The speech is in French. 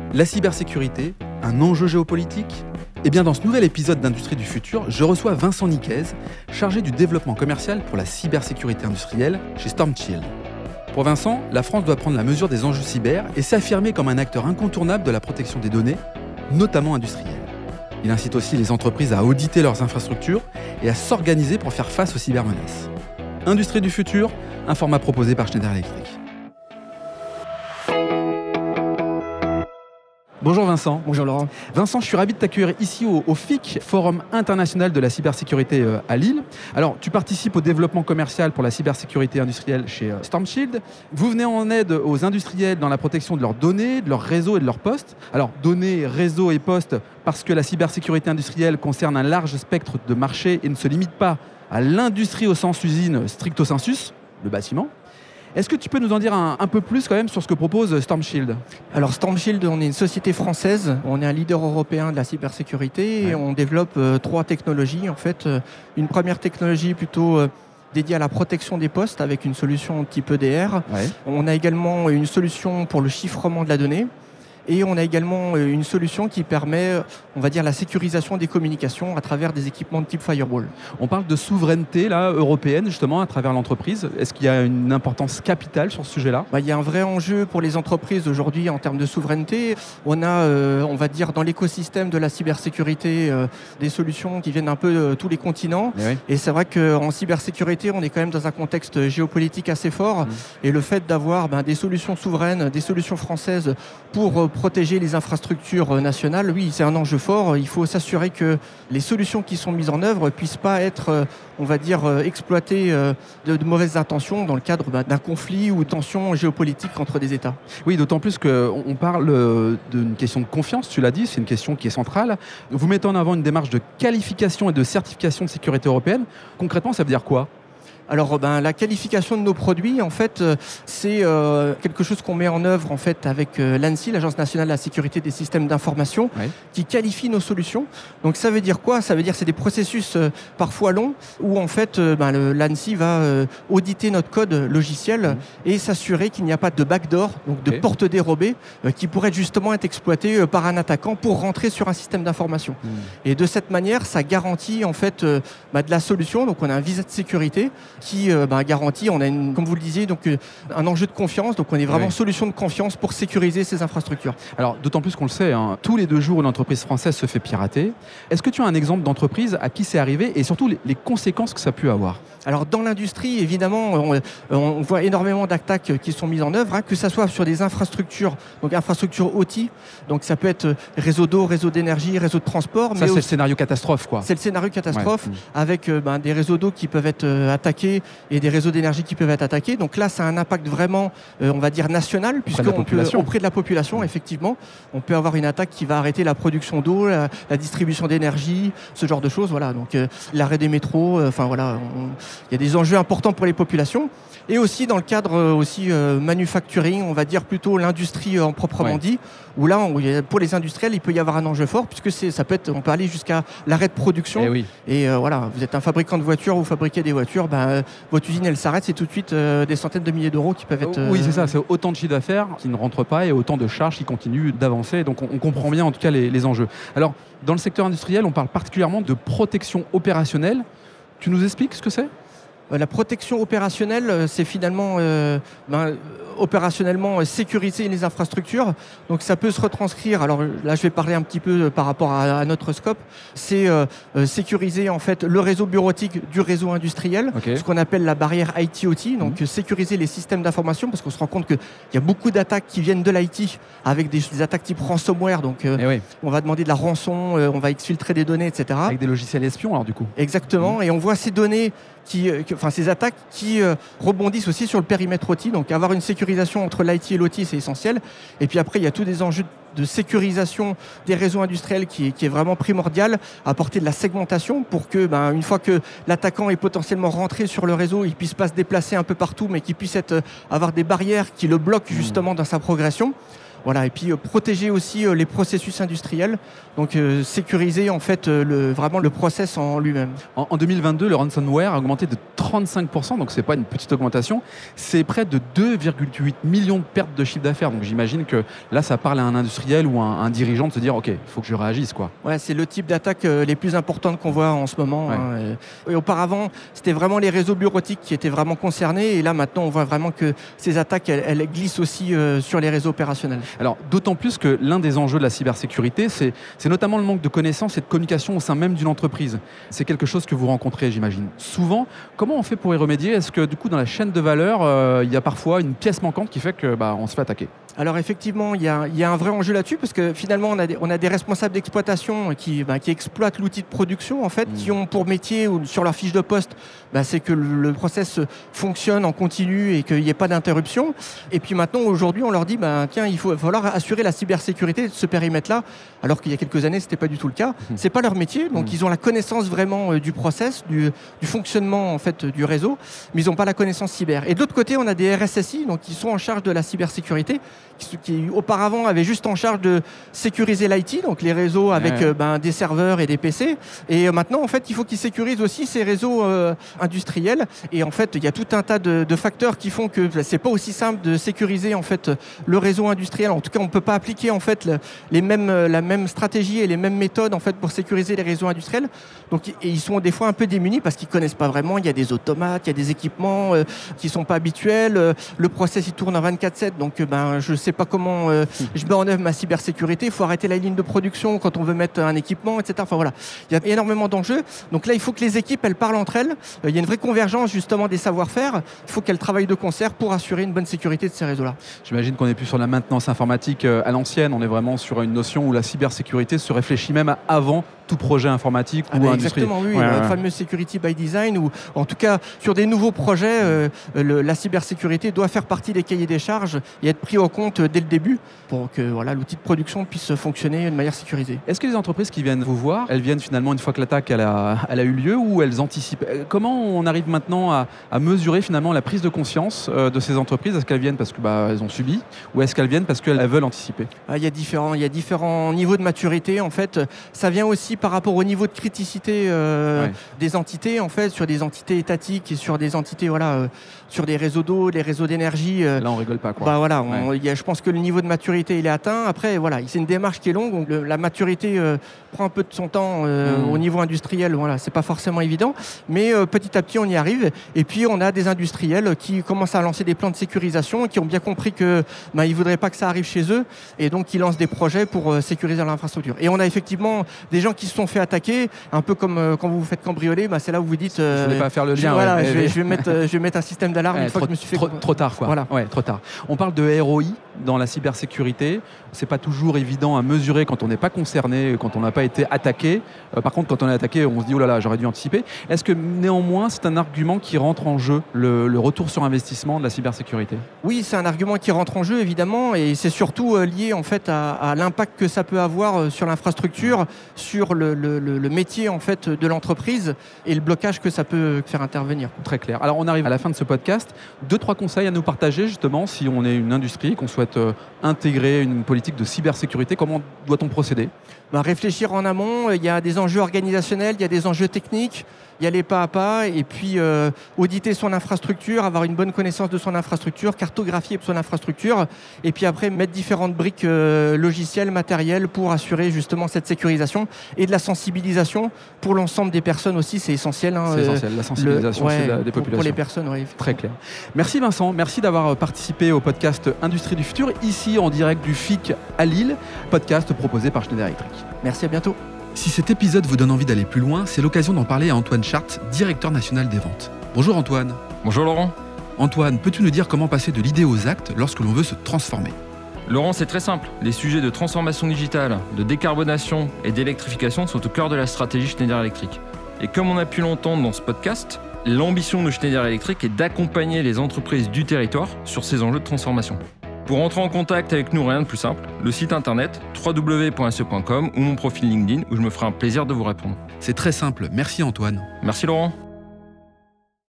La cybersécurité, un enjeu géopolitique ? Eh bien, dans ce nouvel épisode d'Industrie du futur, je reçois Vincent Niquez, chargé du développement commercial pour la cybersécurité industrielle chez StormShield. Pour Vincent, la France doit prendre la mesure des enjeux cyber et s'affirmer comme un acteur incontournable de la protection des données, notamment industrielles. Il incite aussi les entreprises à auditer leurs infrastructures et à s'organiser pour faire face aux cybermenaces. Industrie du futur, un format proposé par Schneider Electric. Bonjour Vincent. Bonjour Laurent. Vincent, je suis ravi de t'accueillir ici au FIC, Forum international de la cybersécurité à Lille. Alors, tu participes au développement commercial pour la cybersécurité industrielle chez StormShield. Vous venez en aide aux industriels dans la protection de leurs données, de leurs réseaux et de leurs postes. Alors, données, réseaux et postes, parce que la cybersécurité industrielle concerne un large spectre de marchés et ne se limite pas à l'industrie au sens usine stricto sensus, le bâtiment. Est-ce que tu peux nous en dire un peu plus quand même sur ce que propose StormShield ? Alors StormShield, on est une société française, on est un leader européen de la cybersécurité et on développe 3 technologies. En fait, une première technologie plutôt dédiée à la protection des postes avec une solution type EDR. Ouais. On a également une solution pour le chiffrement de la donnée. Et on a également une solution qui permet, on va dire, la sécurisation des communications à travers des équipements de type firewall. On parle de souveraineté là, européenne, justement, à travers l'entreprise. Est-ce qu'il y a une importance capitale sur ce sujet-là ? Il y a un vrai enjeu pour les entreprises aujourd'hui en termes de souveraineté. On a, on va dire, dans l'écosystème de la cybersécurité, des solutions qui viennent un peu de tous les continents. Et c'est vrai qu'en cybersécurité, on est quand même dans un contexte géopolitique assez fort. Et le fait d'avoir des solutions souveraines, des solutions françaises pour protéger les infrastructures nationales, oui, c'est un enjeu fort. Il faut s'assurer que les solutions qui sont mises en œuvre ne puissent pas être, on va dire, exploitées de mauvaises intentions dans le cadre d'un conflit ou de tensions géopolitiques entre des États. Oui, d'autant plus qu'on parle d'une question de confiance, tu l'as dit, c'est une question qui est centrale. Vous mettez en avant une démarche de qualification et de certification de sécurité européenne. Concrètement, ça veut dire quoi ? Alors, la qualification de nos produits, en fait, c'est quelque chose qu'on met en œuvre en fait avec l'ANSSI, l'Agence nationale de la sécurité des systèmes d'information, qui qualifie nos solutions. Donc, ça veut dire quoi ? Ça veut dire que c'est des processus parfois longs où en fait, l'ANSSI va auditer notre code logiciel et s'assurer qu'il n'y a pas de backdoor, donc de porte dérobée, qui pourrait justement être exploitée par un attaquant pour rentrer sur un système d'information. Et de cette manière, ça garantit en fait de la solution. Donc, on a un visa de sécurité qui garantit, on a comme vous le disiez, donc un enjeu de confiance, donc on est vraiment solution de confiance pour sécuriser ces infrastructures. Alors d'autant plus qu'on le sait, tous les 2 jours une entreprise française se fait pirater. Est-ce que tu as un exemple d'entreprise à qui c'est arrivé et surtout les conséquences que ça a pu avoir ? Alors dans l'industrie, évidemment, on voit énormément d'attaques qui sont mises en œuvre, que ce soit sur des infrastructures, donc infrastructures OT, donc ça peut être réseau d'eau, réseau d'énergie, réseau de transport. Ça, c'est le scénario catastrophe, quoi. C'est le scénario catastrophe, avec des réseaux d'eau qui peuvent être attaqués et des réseaux d'énergie qui peuvent être attaqués. Donc là, ça a un impact vraiment, on va dire, national, puisqu'auprès de la population, effectivement, on peut avoir une attaque qui va arrêter la production d'eau, la distribution d'énergie, ce genre de choses. Voilà. Donc l'arrêt des métros, il y a des enjeux importants pour les populations. Et aussi dans le cadre manufacturing, on va dire plutôt l'industrie en proprement dit, où là, pour les industriels, il peut y avoir un enjeu fort, puisque on peut aller jusqu'à l'arrêt de production. Et voilà, vous êtes un fabricant de voitures, vous fabriquez des voitures, votre usine, elle s'arrête, c'est tout de suite des centaines de milliers d'euros qui peuvent être... Oui, c'est ça, c'est autant de chiffre d'affaires qui ne rentrent pas et autant de charges qui continuent d'avancer. Donc on comprend bien en tout cas les enjeux. Alors, dans le secteur industriel, on parle particulièrement de protection opérationnelle. Tu nous expliques ce que c'est ? La protection opérationnelle, c'est finalement opérationnellement sécuriser les infrastructures. Donc ça peut se retranscrire, alors là je vais parler un petit peu par rapport à notre scope, c'est sécuriser en fait le réseau bureautique du réseau industriel, ce qu'on appelle la barrière IT-OT, donc sécuriser les systèmes d'information, parce qu'on se rend compte qu'il y a beaucoup d'attaques qui viennent de l'IT avec des attaques type ransomware, donc on va demander de la rançon, on va exfiltrer des données, etc. Avec des logiciels espions alors du coup. Exactement, et on voit ces données ces attaques qui rebondissent aussi sur le périmètre OT. Donc avoir une sécurisation entre l'IT et l'OT, c'est essentiel. Et puis après, il y a tous des enjeux de sécurisation des réseaux industriels qui est vraiment primordial, apporter de la segmentation pour que, une fois que l'attaquant est potentiellement rentré sur le réseau, il puisse pas se déplacer un peu partout, mais qu'il puisse avoir des barrières qui le bloquent justement dans sa progression. Voilà, et puis protéger aussi les processus industriels, donc sécuriser en fait vraiment le process en lui-même. En 2022, le ransomware a augmenté de 35%, donc c'est pas une petite augmentation, c'est près de 2,8 millions de pertes de chiffre d'affaires. Donc j'imagine que là, ça parle à un industriel ou un dirigeant de se dire, ok, il faut que je réagisse, quoi. Ouais, c'est le type d'attaque les plus importantes qu'on voit en ce moment. Ouais. Hein. Et auparavant, c'était vraiment les réseaux bureautiques qui étaient vraiment concernés, et là maintenant, on voit vraiment que ces attaques, elles glissent aussi sur les réseaux opérationnels. Alors, d'autant plus que l'un des enjeux de la cybersécurité, c'est notamment le manque de connaissances et de communication au sein même d'une entreprise. C'est quelque chose que vous rencontrez, j'imagine, souvent. Comment on fait pour y remédier? Est-ce que, du coup, dans la chaîne de valeur, il y a parfois une pièce manquante qui fait que on se fait attaquer? Alors effectivement, il y a un vrai enjeu là-dessus, parce que finalement, on a des responsables d'exploitation qui exploitent l'outil de production, en fait, qui ont pour métier ou sur leur fiche de poste, c'est que le process fonctionne en continu et qu'il n'y ait pas d'interruption. Et puis maintenant, aujourd'hui, on leur dit, tiens, il va falloir assurer la cybersécurité de ce périmètre-là, alors qu'il y a quelques années, c'était pas du tout le cas. C'est pas leur métier, donc ils ont la connaissance vraiment du process, du fonctionnement en fait du réseau, mais ils n'ont pas la connaissance cyber. Et de l'autre côté, on a des RSSI, donc qui sont en charge de la cybersécurité, qui auparavant avaient juste en charge de sécuriser l'IT, donc les réseaux avec des serveurs et des PC. Et maintenant, en fait, il faut qu'ils sécurisent aussi ces réseaux industriels. Et en fait, il y a tout un tas de facteurs qui font que c'est pas aussi simple de sécuriser en fait le réseau industriel. En tout cas, on peut pas appliquer en fait la même stratégie et les mêmes méthodes en fait pour sécuriser les réseaux industriels. Donc, ils sont des fois un peu démunis parce qu'ils connaissent pas vraiment. Il y a des automates, il y a des équipements qui sont pas habituels. Le process il tourne en 24/7. Donc, je sais pas comment je mets en œuvre ma cybersécurité. Il faut arrêter la ligne de production quand on veut mettre un équipement, etc. Enfin voilà, il y a énormément d'enjeux. Donc là, il faut que les équipes elles parlent entre elles. Il y a une vraie convergence justement des savoir-faire. Il faut qu'elles travaillent de concert pour assurer une bonne sécurité de ces réseaux-là. J'imagine qu'on n'est plus sur la maintenance informatique à l'ancienne. On est vraiment sur une notion où la cybersécurité se réfléchit même avant tout projet informatique ou industriel. Exactement, oui. La fameuse security by design, ou en tout cas sur des nouveaux projets, la cybersécurité doit faire partie des cahiers des charges et être pris en compte dès le début pour que l'outil de production puisse fonctionner de manière sécurisée. Est-ce que les entreprises qui viennent vous voir, elles viennent finalement une fois que l'attaque elle a eu lieu, ou elles anticipent? Comment on arrive maintenant à mesurer finalement la prise de conscience de ces entreprises? Est-ce qu'elles viennent parce que elles ont subi, ou est-ce qu'elles viennent parce qu'elles veulent anticiper? Il y a différents niveaux de maturité en fait. Ça vient aussi par rapport au niveau de criticité des entités, en fait, sur des entités étatiques et sur des entités sur des réseaux d'eau, des réseaux d'énergie. Là, on rigole pas, quoi. Je pense que le niveau de maturité il est atteint. Après, c'est une démarche qui est longue. Donc la maturité prend un peu de son temps au niveau industriel. C'est pas forcément évident, mais petit à petit on y arrive. Et puis on a des industriels qui commencent à lancer des plans de sécurisation, qui ont bien compris que ils voudraient pas que ça arrive chez eux, et donc ils lancent des projets pour sécuriser l'infrastructure. Et on a effectivement des gens qui se sont fait attaquer, un peu comme quand vous vous faites cambrioler. C'est là où vous dites je voulais pas faire le lien. Je vais mettre un système d'alarme une fois que je me suis fait trop tard, quoi. Voilà. Trop tard. On parle de ROI dans la cybersécurité. C'est pas toujours évident à mesurer quand on n'est pas concerné, quand on n'a pas été attaqué. Par contre, quand on est attaqué, on se dit oh là là, j'aurais dû anticiper. Est-ce que néanmoins c'est un argument qui rentre en jeu, le retour sur investissement de la cybersécurité? Oui, c'est un argument qui rentre en jeu évidemment, et c'est surtout lié en fait à l'impact que ça peut avoir sur l'infrastructure, sur le métier en fait de l'entreprise, et le blocage que ça peut faire intervenir. Très clair. Alors on arrive à la fin de ce podcast. 2-3 conseils à nous partager justement si on est une industrie, qu'on souhaite intégrer une politique de cybersécurité. Comment doit-on procéder? Réfléchir en amont. Il y a des enjeux organisationnels, il y a des enjeux techniques, y aller pas à pas, et puis auditer son infrastructure, avoir une bonne connaissance de son infrastructure, cartographier son infrastructure, et puis après mettre différentes briques logicielles, matérielles pour assurer justement cette sécurisation et de la sensibilisation pour l'ensemble des personnes aussi. C'est essentiel. C'est essentiel, la sensibilisation des populations. Pour les personnes, oui. Très clair. Merci Vincent, merci d'avoir participé au podcast Industrie du Futur, ici en direct du FIC à Lille, podcast proposé par Schneider Electric. Merci, à bientôt. Si cet épisode vous donne envie d'aller plus loin, c'est l'occasion d'en parler à Antoine Chart, directeur national des ventes. Bonjour Antoine. Bonjour Laurent. Antoine, peux-tu nous dire comment passer de l'idée aux actes lorsque l'on veut se transformer? Laurent, c'est très simple. Les sujets de transformation digitale, de décarbonation et d'électrification sont au cœur de la stratégie Schneider Electric. Et comme on a pu l'entendre dans ce podcast, l'ambition de Schneider Electric est d'accompagner les entreprises du territoire sur ces enjeux de transformation. Pour entrer en contact avec nous, rien de plus simple, le site internet www.se.com ou mon profil LinkedIn où je me ferai un plaisir de vous répondre. C'est très simple, merci Antoine. Merci Laurent.